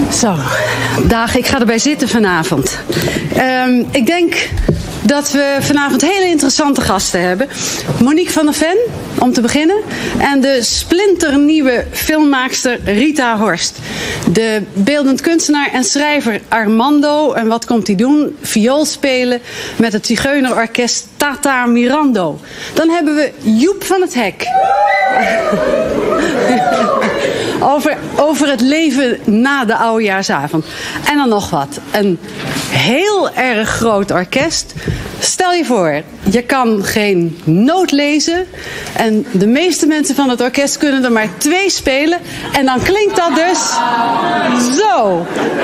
Zo, Dag, ik ga erbij zitten vanavond. Ik denk dat we vanavond hele interessante gasten hebben. Monique van der Ven, om te beginnen. En de splinternieuwe filmmaakster Rita Horst. De beeldend kunstenaar en schrijver Armando. En wat komt hij doen? Viool spelen met het zigeunerorkest Tata Mirando. Dan hebben we Joep van het Hek. Over het leven na de oudejaarsavond. En dan nog wat. Een heel erg groot orkest. Stel je voor, je kan geen noot lezen. En de meeste mensen van het orkest kunnen er maar 2 spelen. En dan klinkt dat dus zo.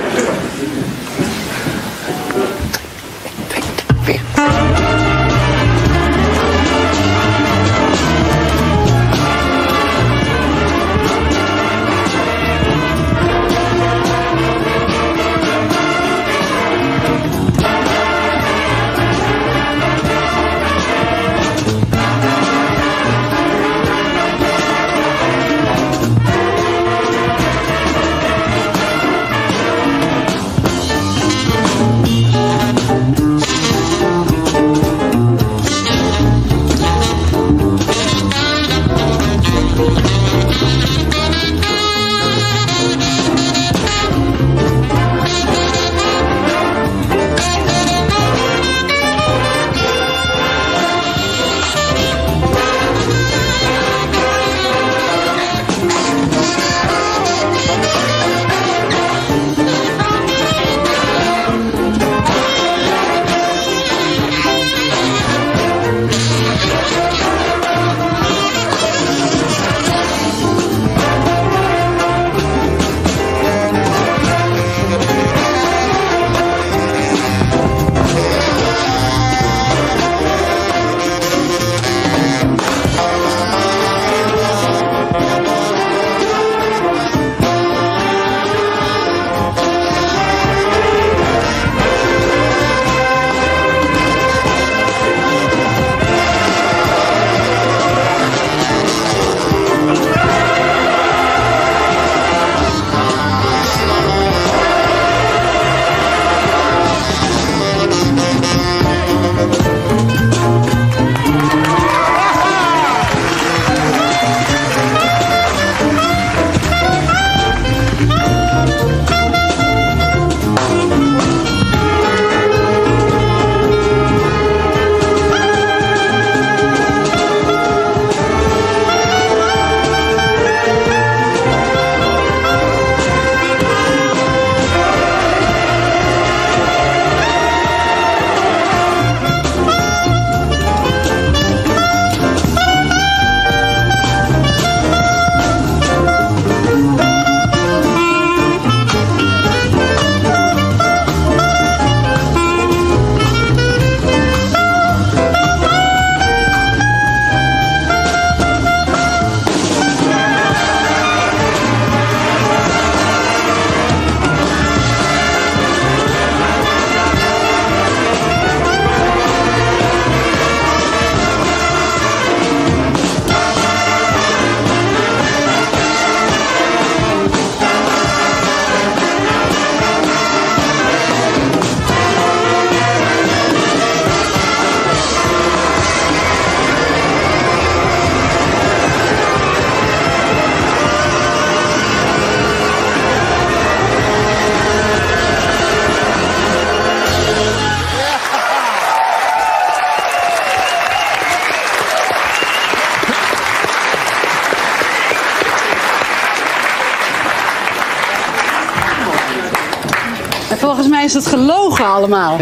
Volgens mij is het gelogen allemaal.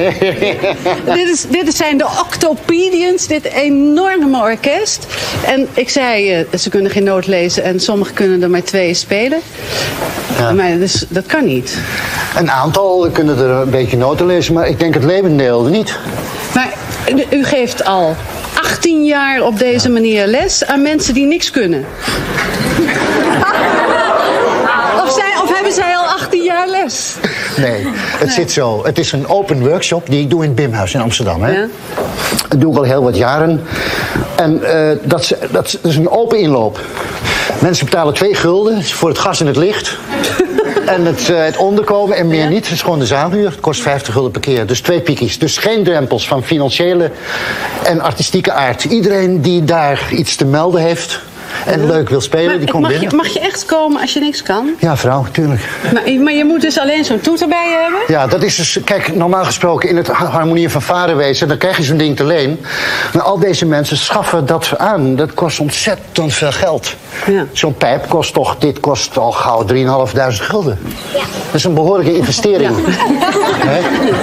dit zijn de Octopedians, dit enorme orkest. En ik zei, ze kunnen geen noot lezen en sommigen kunnen er maar 2 spelen. Ja. Maar dus, dat kan niet. Een aantal kunnen er een beetje noten lezen, maar ik denk het levendeel niet. Maar u geeft al 18 jaar op deze manier les aan mensen die niks kunnen. Of hebben zij al 18 jaar haar les? Nee, het zit zo. Het is een open workshop die ik doe in het Bimhuis in Amsterdam. Hè? Ja. Dat doe ik al heel wat jaren. En dat is een open inloop. Mensen betalen 2 gulden voor het gas en het licht. En het onderkomen en meer niet. Het is gewoon de zaalhuur. Het kost 50 gulden per keer. Dus 2 piekjes. Dus geen drempels van financiële en artistieke aard. Iedereen die daar iets te melden heeft en leuk wil spelen, die komt binnen. Mag je echt komen als je niks kan? Ja, vrouw, tuurlijk. Maar je moet dus alleen zo'n toeter bij je hebben? Ja, dat is dus... Kijk, normaal gesproken in het harmonieën van vaderwezen, dan krijg je zo'n ding te leen. Maar al deze mensen schaffen dat aan. Dat kost ontzettend veel geld. Ja. Zo'n pijp kost toch... Dit kost al gauw 3.500 gulden. Ja. Dat is een behoorlijke investering. Ja.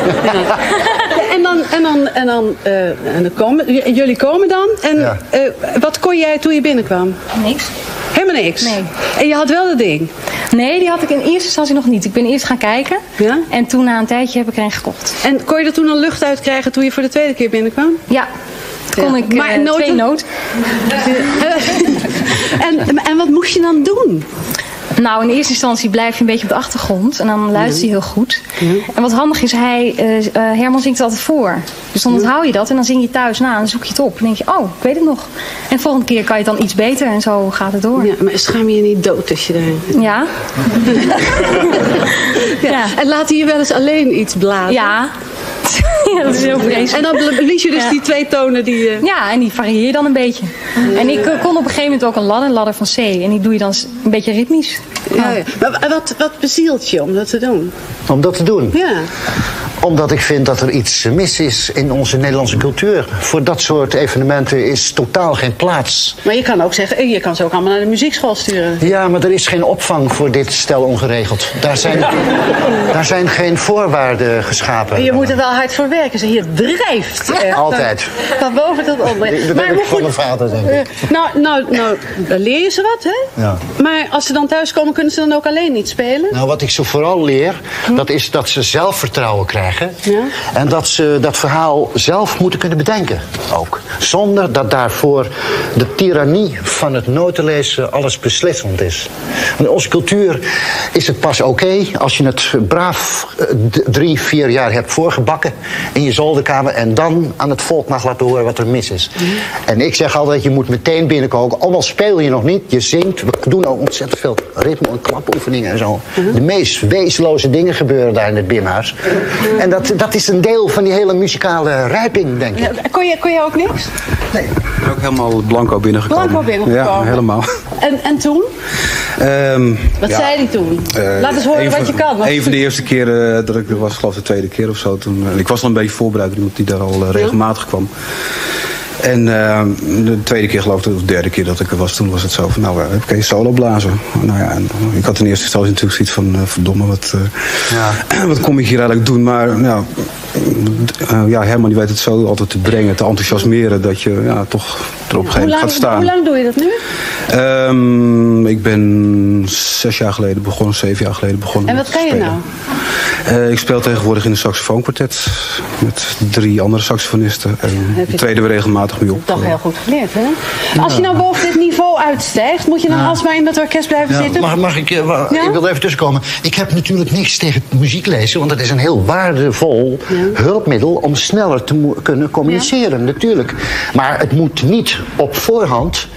En dan komen... Jullie komen dan. En wat kon jij toen je binnenkwam? Niks. Helemaal niks? Nee. En je had wel dat ding? Nee, die had ik in eerste instantie nog niet. Ik ben eerst gaan kijken. Ja? En toen na een tijdje heb ik er een gekocht. En kon je er toen al lucht uit krijgen toen je voor de tweede keer binnenkwam? Ja. Kon ik maar 2 noten. En wat moest je dan doen? Nou, in eerste instantie blijf je een beetje op de achtergrond. En dan luistert hij heel goed. En wat handig is, Herman zingt het altijd voor. Dus dan onthoud je dat en dan zing je thuis na en dan zoek je het op. En dan denk je, oh, ik weet het nog. En de volgende keer kan je het dan iets beter en zo gaat het door. Ja, maar schaam je je niet dood als je daar... Ja. Ja. En laat hij je wel eens alleen iets blazen? Ja. Ja, dat is heel vreselijk. En dan blies je dus die 2 tonen die... Ja, en die varieer je dan een beetje. Ja. En ik kon op een gegeven moment ook een ladder van C. En die doe je dan een beetje ritmisch. Ja, ja. Maar wat bezielt je om dat te doen? Om dat te doen? Ja. Omdat ik vind dat er iets mis is in onze Nederlandse cultuur. Voor dat soort evenementen is totaal geen plaats. Maar je kan ook zeggen, je kan ze ook allemaal naar de muziekschool sturen. Ja, maar er is geen opvang voor dit stel ongeregeld. Daar zijn geen voorwaarden geschapen. Je moet er wel hard voor werken. Ze hier drijft. Echt. Altijd. Van boven tot onder. Dat heb ik van mijn vader, denk ik. Nou, dan leer je ze wat, hè? Ja. Maar als ze dan thuiskomen, kunnen ze dan ook alleen niet spelen? Nou, wat ik ze vooral leer, dat is dat ze zelfvertrouwen krijgen. Ja. En dat ze dat verhaal zelf moeten kunnen bedenken ook. Zonder dat daarvoor de tirannie van het notenlezen alles beslissend is. In onze cultuur is het pas oké als je het braaf 3, 4 jaar hebt voorgebakken in je zolderkamer en dan aan het volk mag laten horen wat er mis is. En ik zeg altijd, je moet meteen binnenkomen. Ook al speel je nog niet, je zingt. We doen ook ontzettend veel ritme- en klapoefeningen en zo. De meest wezenloze dingen gebeuren daar in het Bimhuis. En dat is een deel van die hele muzikale rijping, denk ik. Ja, kon je ook niks? Nee. Ik ben ook helemaal blanco binnengekomen. Blanco binnengekomen? Ja, helemaal. En toen? Wat zei hij toen? Laat eens horen wat je kan. Een van de eerste keren dat ik er was, geloof ik de tweede keer of zo. Toen, ik was al een beetje voorbereid, iemand die daar al regelmatig kwam. En de tweede keer geloof ik, of de derde keer dat ik er was, toen was het zo van, nou, kun je solo blazen? Nou ja, en ik had in eerste instantie natuurlijk zoiets van, verdomme, wat kom ik hier eigenlijk doen? Maar Herman die weet het zo altijd te brengen, te enthousiasmeren, dat je toch er op een gegeven moment gaat staan. Hoe lang doe je dat nu? Ik ben 6 jaar geleden begonnen, 7 jaar geleden begonnen. En wat kan je nou? Ik speel tegenwoordig in een saxofoonkwartet met 3 andere saxofonisten. En treden we regelmatig mee op. Toch heel goed geleerd, hè? Als je nou boven dit niveau uitstijgt, moet je dan alsmaar in dat orkest blijven zitten? Mag ik wil even tussenkomen. Ik heb natuurlijk niks tegen muziek lezen, want dat is een heel waardevol hulpmiddel om sneller te kunnen communiceren, natuurlijk. Maar het moet niet op voorhand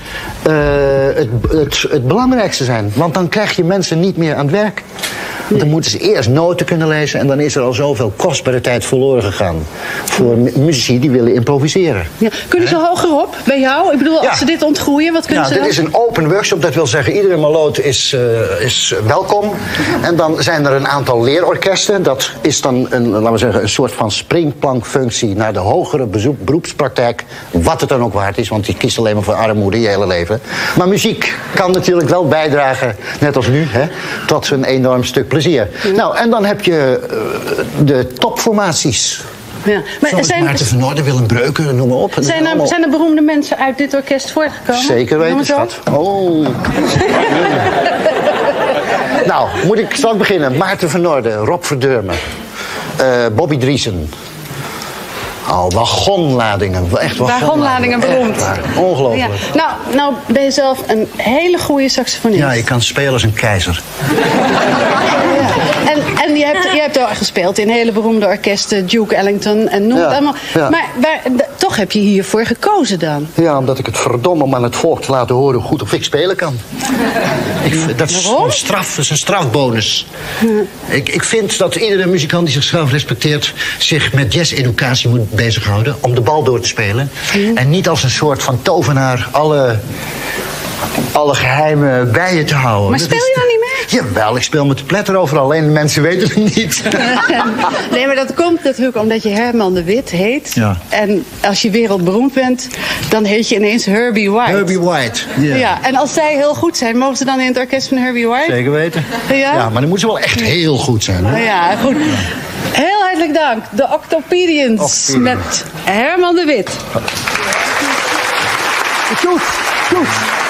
het belangrijkste zijn. Want dan krijg je mensen niet meer aan het werk. Want dan moeten ze eerst noten kunnen lezen en dan is er al zoveel kostbare tijd verloren gegaan. Voor muzici die willen improviseren. Ja. Kunnen ze hoger op bij jou? Ik bedoel, als ze dit ontgroeien, wat kunnen ze dan? Dit is een open workshop. Dat wil zeggen, iedere maloot is welkom. En dan zijn er een aantal leerorkesten. Dat is dan een soort van springplankfunctie naar de hogere beroepspraktijk. Wat het dan ook waard is, want je kiest alleen maar voor armoede je hele leven. Maar muziek kan natuurlijk wel bijdragen, net als nu, tot een enorm stuk plezier. Nou, en dan heb je de topformaties. Ja. Maar Maarten van Noorden, Willem Breuken, noem maar op. Zijn er beroemde mensen uit dit orkest voortgekomen? Zeker weten, schat. Oh. Nou, zal ik beginnen? Maarten van Noorden, Rob Verdurmen, Bobby Driesen. Wagonladingen. Echt wagonladingen, beroemd. Ongelooflijk. Ja. Nou ben je zelf een hele goede saxofonist. Ja, je kan spelen als een keizer. je hebt al gespeeld in hele beroemde orkesten, Duke Ellington en noem het allemaal. Ja. Maar toch heb je hiervoor gekozen dan? Ja, omdat ik het verdomme om aan het volk te laten horen hoe goed of ik spelen kan. Dat is een strafbonus. Ik vind dat iedere muzikant die zichzelf respecteert zich met jazz-educatie moet bezighouden om de bal door te spelen. En niet als een soort van tovenaar alle geheimen bij je te houden. Maar speel je dan niet meer? Jawel, ik speel met de pletter overal. Alleen de mensen weten het niet. Nee, maar dat komt natuurlijk omdat je Herman de Wit heet. Ja. En als je wereldberoemd bent, dan heet je ineens Herbie White. Herbie White. Yeah. Ja, en als zij heel goed zijn, mogen ze dan in het orkest van Herbie White? Zeker weten. Ja? Ja, maar dan moeten ze wel echt heel goed zijn. Hè? Ja, goed. Heel hartelijk dank. De Octopedians met Herman de Wit. Goed.